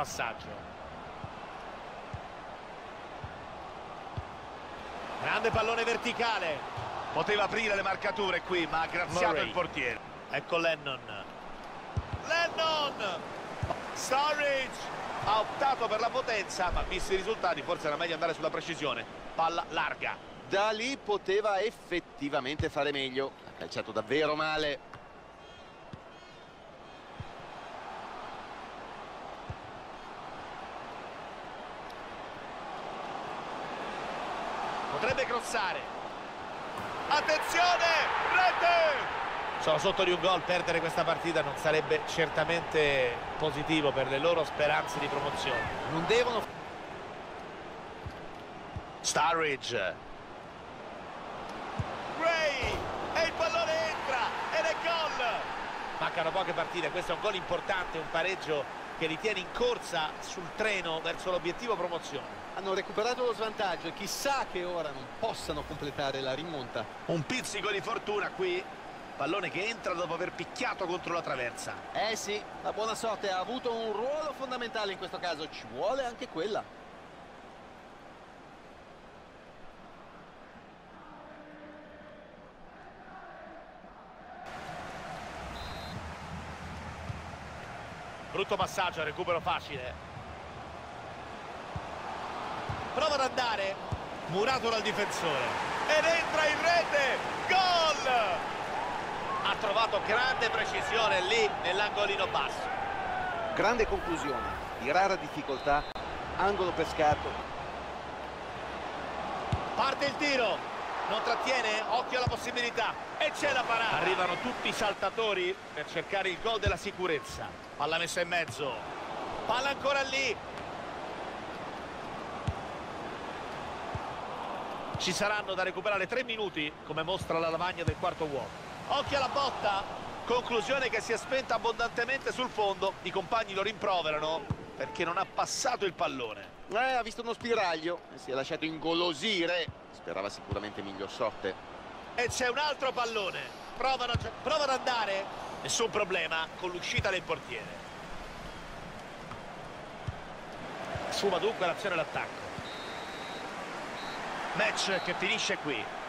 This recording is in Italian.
passaggio. Grande pallone verticale. Poteva aprire le marcature qui, ma ha graziato Murray. il portiere. Ecco Lennon. Sturridge ha optato per la potenza, ma visti i risultati forse era meglio andare sulla precisione. Palla larga. Da lì poteva effettivamente fare meglio. Ha calciato davvero male. Potrebbe crossare. Attenzione! Rete! Sono sotto di un gol, perdere questa partita non sarebbe certamente positivo per le loro speranze di promozione. Non devono... Sturridge. Gray! E il pallone entra! Ed è gol! Mancano poche partite, questo è un gol importante, un pareggio che li tiene in corsa sul treno verso l'obiettivo promozione. Hanno recuperato lo svantaggio e chissà che ora non possano completare la rimonta. Un pizzico di fortuna qui. Pallone che entra dopo aver picchiato contro la traversa. Eh sì, la buona sorte ha avuto un ruolo fondamentale in questo caso, ci vuole anche quella. Brutto passaggio, recupero facile. Prova ad andare. Murato dal difensore. Ed entra in rete! Gol! Ha trovato grande precisione lì nell'angolino basso. Grande conclusione, di rara difficoltà, angolo per scatto. Parte il tiro. Non trattiene, occhio alla possibilità. E c'è la parata. Arrivano tutti i saltatori per cercare il gol della sicurezza. Palla messa in mezzo. Palla ancora lì. Ci saranno da recuperare 3 minuti, come mostra la lavagna del quarto uomo. Occhio alla botta. Conclusione che si è spenta abbondantemente sul fondo. I compagni lo rimproverano perché non ha passato il pallone. Ha visto uno spiraglio e si è lasciato ingolosire. Sperava sicuramente miglior sorte. E c'è un altro pallone. Prova ad andare. Nessun problema con l'uscita del portiere. Sfuma dunque l'azione e l'attacco. Match che finisce qui.